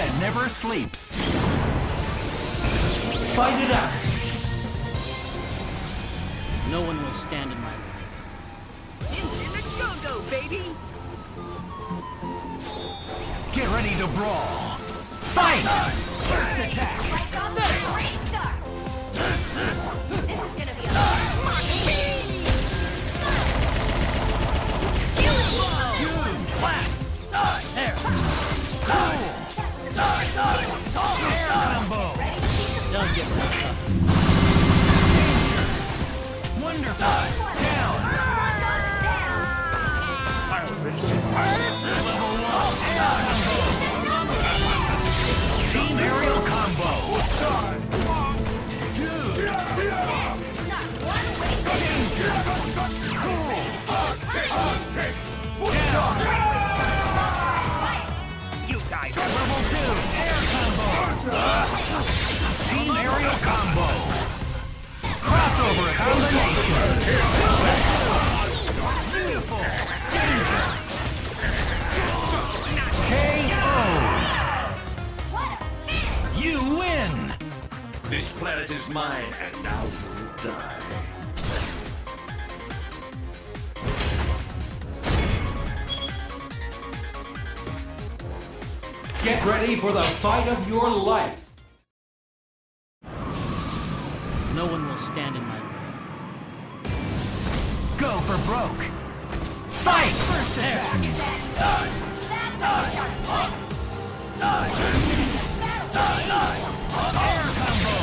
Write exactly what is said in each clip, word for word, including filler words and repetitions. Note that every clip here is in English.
that never sleeps. Fight it out. No one will stand in my way. Into the go-go, baby! Get ready to brawl. Fight! First attack. Great start. This is gonna be a Flat. There. Cool. Air combo. Don't get so tough. Wonderful. Down. Level one. Air combo. Team aerial combo. Two. Danger. Cool. Down. You guys are Level two. Air combo. Team aerial combo. Crossover combination. Beautiful. Danger. K O. You win. This planet is mine, and now you'll die. Get ready for the fight of your life. No one will stand in my way. Go for broke. Fight! First attack. Die! Die! Die! Die! Air combo.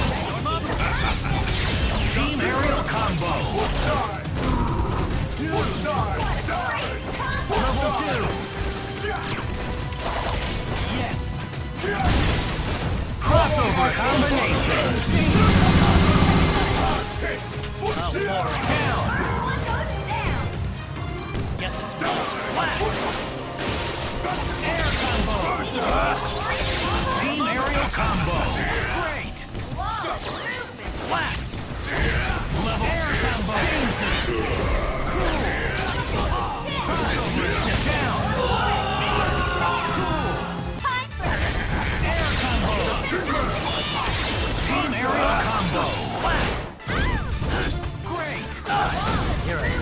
Team aerial combo. Level two. Yes. Crossover combination. Oh, Lord. Down. Guess it's me. Flat. Air combo. Team aerial combo. Great. Flat. Level air combo. Down. Cool. Air combo. Team aerial combo. Flat. Great. Here I am.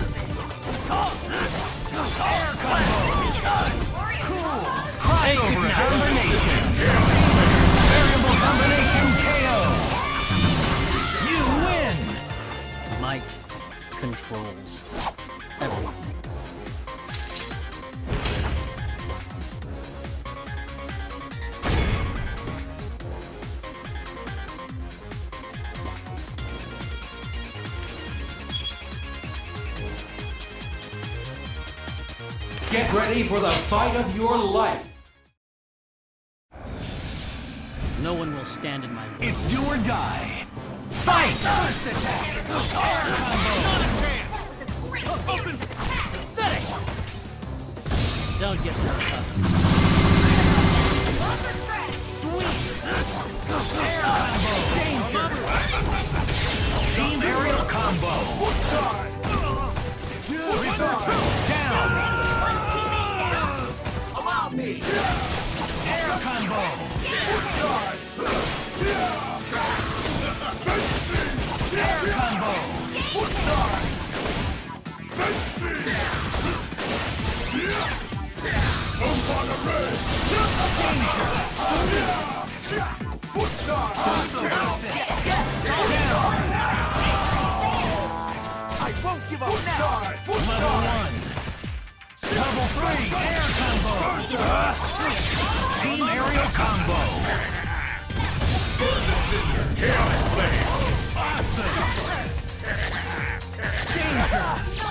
Air combo. Cool. Crossover combination. Variable combination K O. You win. Might controls everything. Get ready for the fight of your life. No one will stand in my way. It's do or die. Fight! First attack. Air combo. Not a chance. Open. Don't get so tough. Sweet. Air combo. Danger. Team aerial combo. Down. Allow me. Air combo. Air combo. I won't give up now! Level one. Level three. Air combo. Team aerial combo. Burn the cinder! Chaotic flame! Awesome. Danger.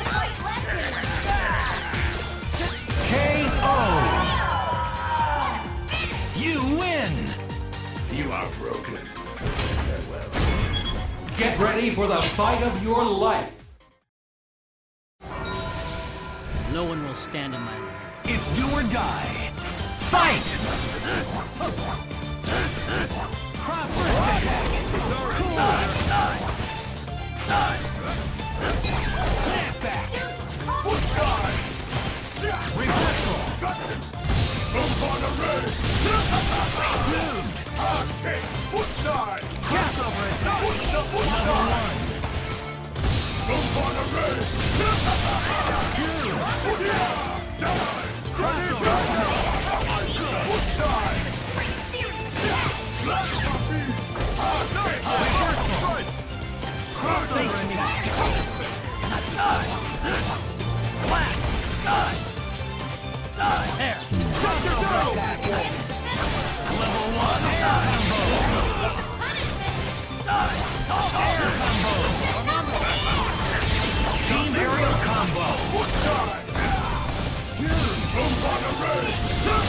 K O. You win. You are broken. Farewell. Get ready for the fight of your life. No one will stand in my way. It's do or die. Fight! Cross attack. Snap back. Reversal. on a race! Hard kick! Foot side! Crossover attack. Foot side! Foot Level side! one. Jump on a race! Foot side! Die! Crossover attack. Foot side! Crossover attack. There. Crossover attack. Level one. Air combo. Air combo. Team aerial combo. Foot side! Jump on a race!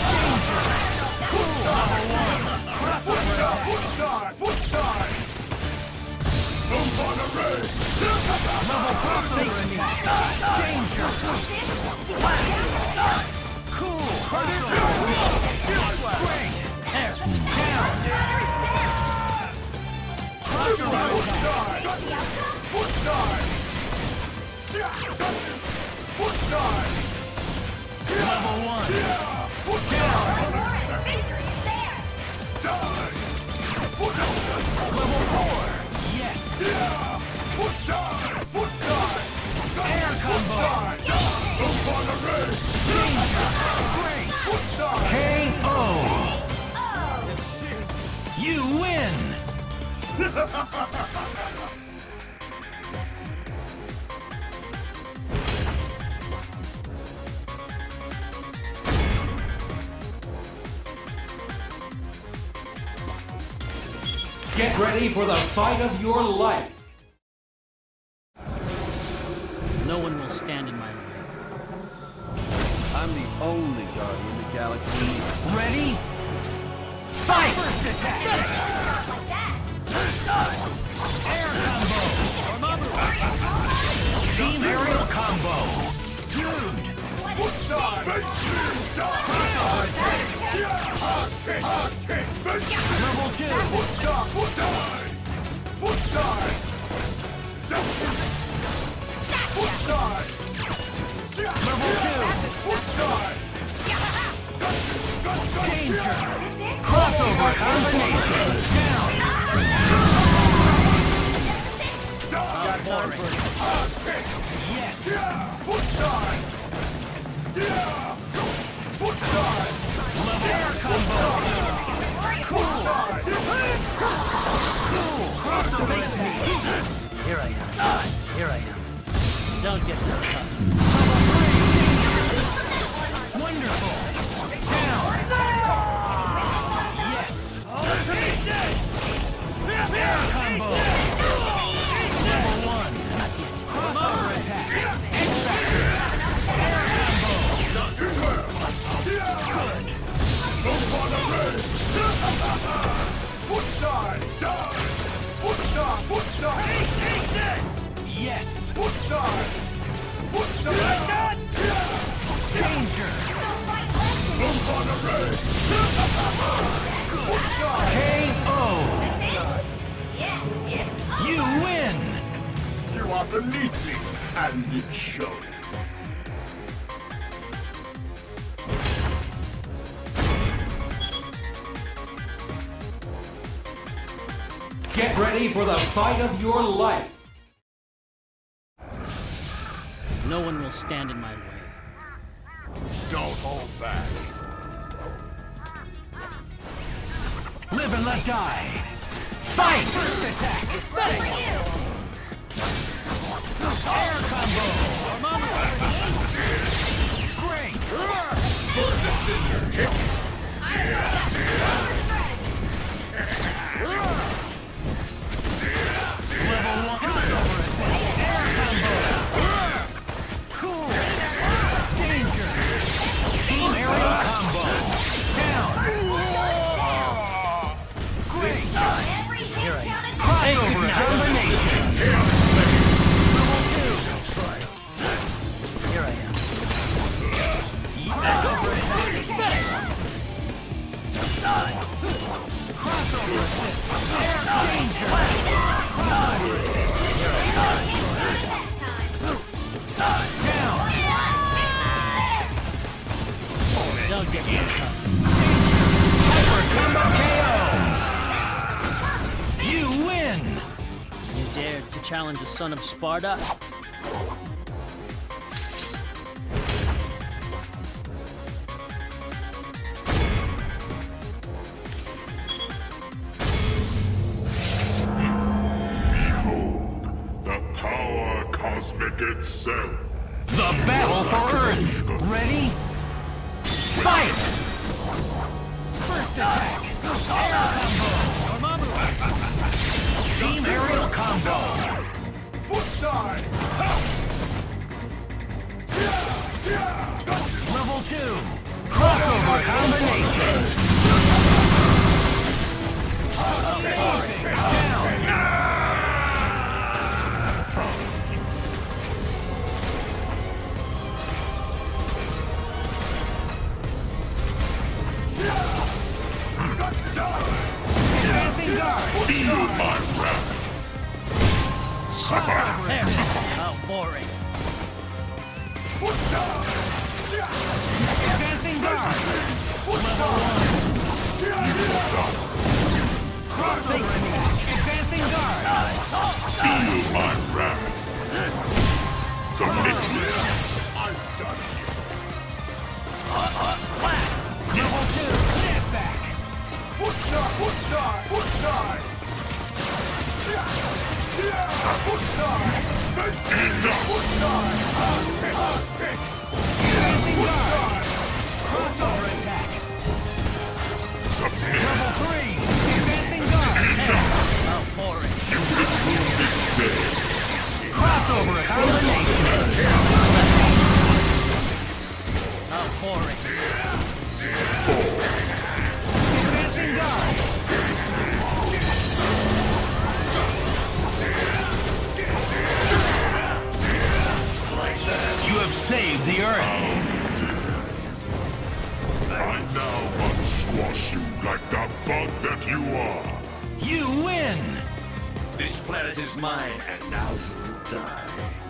Level one. Foot side! Foot side! Foot side! Jump on a race! Level crossover attack. Danger. Cool. Crossover. Great. There. Down. Crossover Foot attack. side! Foot side! Foot side! Level one. Foot side! Victory is there! Die! Foot side! Level four. Yes. Foot side! Foot side! Air combo. Jump on a race! Great. Foot side! K O. You win. Get ready for the fight of your life. No one will stand in my way. I'm the only guardian the galaxy. Ready? Fight! First attack. Not like that! Air combo. Team aerial combo. Dude. Foot side! Crossover attack. Hard kick! Hard kick! Level two. Foot side! Foot side! Foot side! Foot side! Level two. Foot side! Danger. Crossover combination. Down. Got one for hard kick! Yes. Foot side! Foot side! Level air combo. Foot side! Crossover attack. Here I am. Here I am. Don't get so tough. Wonderful. Down. Yes. Air combo. Level one. Not yet. Crossover attack. X-Factor. Air combo. Jump on a race! Foot side! Die! Foot side! Foot side! Yes. Foot side! Foot side! Danger. Jump on a race! Foot side! K O. Yes, yes! You win. You are beneath me, and it shows. Get ready for the fight of your life. No one will stand in my way. Don't hold back. Live and let die. Fight. First attack. Air combo. Great. Burn the cinder. Hit. Level one. Crossover attack. Air combo. Cool. Danger. Team aerial combo. Down. Great. Here I am. Crossover combination. Level two. Here I am. Crossover attack. Crossover assist. Air danger. Crossover attack. Down. Don't get so tough. Hyper combo K O! You win! You dared to challenge the son of Sparta? Behold, the power cosmic itself. The battle for Earth! Ready? Fight! First attack! Air combo! Team aerial combo! Foot side! Level two! Crossover combination! Advancing guard! Feel my wrath. Suffer. There. How boring. Advancing guard! Level one! Crossover attack! Advancing guard! Feel my wrath. Submit. I've done Level two! Snap back! Foot side, foot side, foot side. Foot side. Enough. Foot side. Advancing guard! Crossover attack! Submit. Level three! Advancing guard! How boring. You will rule this day. Crossover combination! How boring. Advancing guard! You have saved the Earth! I now must squash you like the bug that you are. You win! This planet is mine, and now you will die.